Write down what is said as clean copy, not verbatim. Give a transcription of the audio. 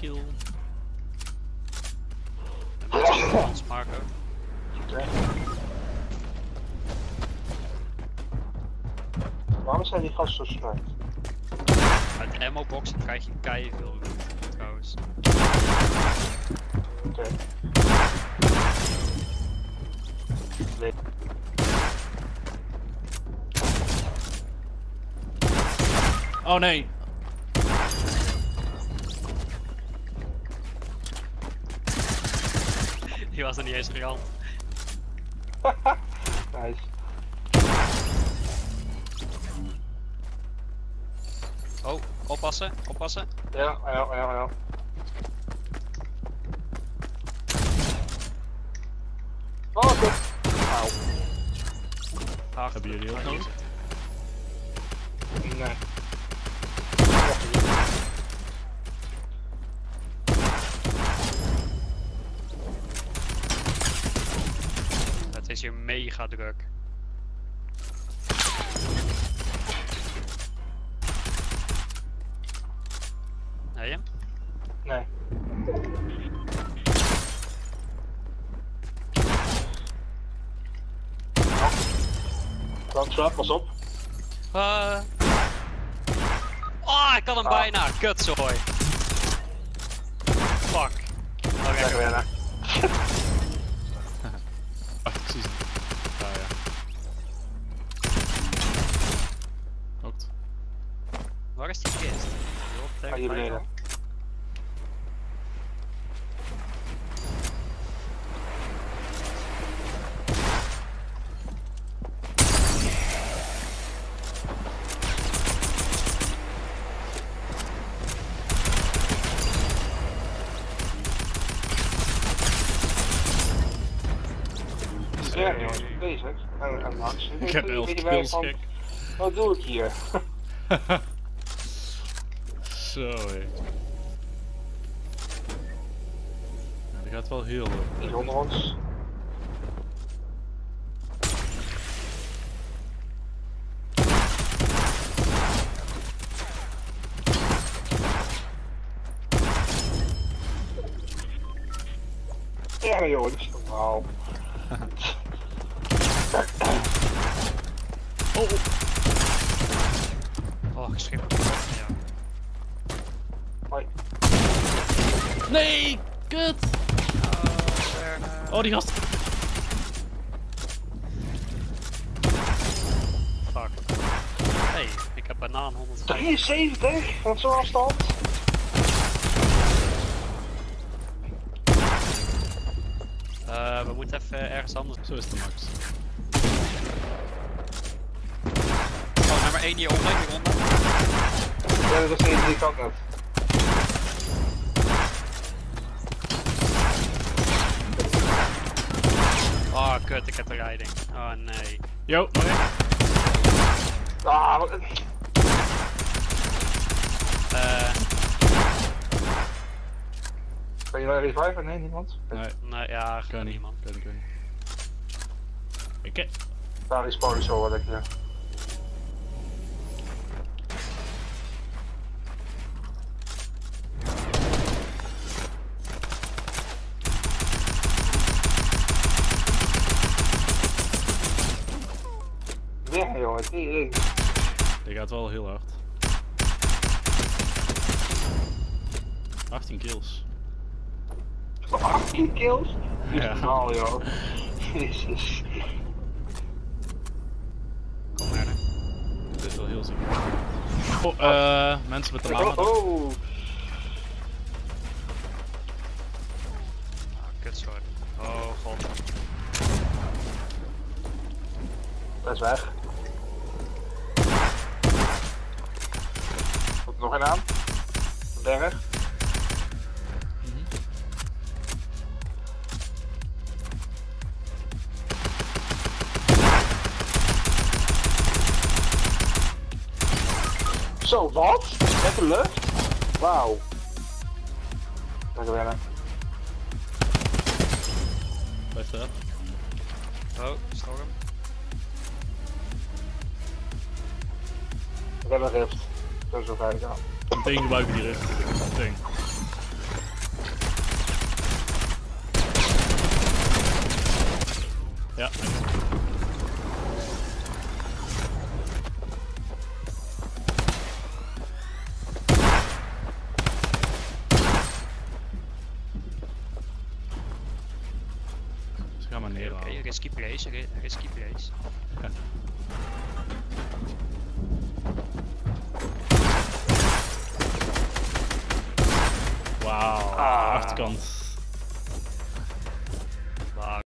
kill. En mensen van ons, Marco. Waarom zijn die gasten zo slecht? Uit de ammo boxen krijg je keiveel trouwens. Oké. Nee. Oh nee! Die was er niet eens riant. Nice. Oh, oppassen, oppassen. Ja. Oh, goed. Auw. Hard. Hebben jullie ook nodig? Nee. Het is hier mega druk. Heb je hem? Nee. Trap, pas op. Oh, ik had hem bijna. Kutzooi. Fuck. Oké, Lekker winnen. Wacht, ik zie ze. Ah ja. Klopt. waar is die kist? Ah, hier beneden. Ja, jongens, bezig. En Max. Ik heb 11 kills, gek. Wat doe ik hier? Zo hé. Die gaat wel heel leuk. Hier onder ons. Ja joh, dat is normaal. Oh, geschikt. Ja. Hoi. Nee, kut! Oh, die gast! Fuck. Hey, ik heb banaan 100. 73 van zo'n afstand. We moeten even ergens anders. Zo is de max. Oh, nummer 1 hieronder, hieronder. Ja, dat is niet die kant uit. Oh, kut, ik heb de riding. Oh nee. Yo, nog één. Ah, wat... Kan je nou reviven? Nee, niemand? Nee, ja, Kan niet, niemand. kan niet. Ik heb... Daar is Pauli zo wat ik hier. Ja jongen, die. Die gaat wel heel hard. 18 kills. 18 kills? Ja. Normaal joh. Jezus. Kom maar. Dit is wel heel ziek. Oh, mensen met de maan. Oh. Ah, kutzooi. Oh god. Dat is weg. Komt er nog een aan? Een berg. Zo, wat? Met de lucht? Wauw. Lekker winnen. Blijf erop. Oh, storm. Ik heb een rift. Dat is wel veilig aan. Meteen gebruiken die rift. Meteen. Ja. Dus ga maar neer. Oké, risky place, risky place. Wauw, Ah. achterkant.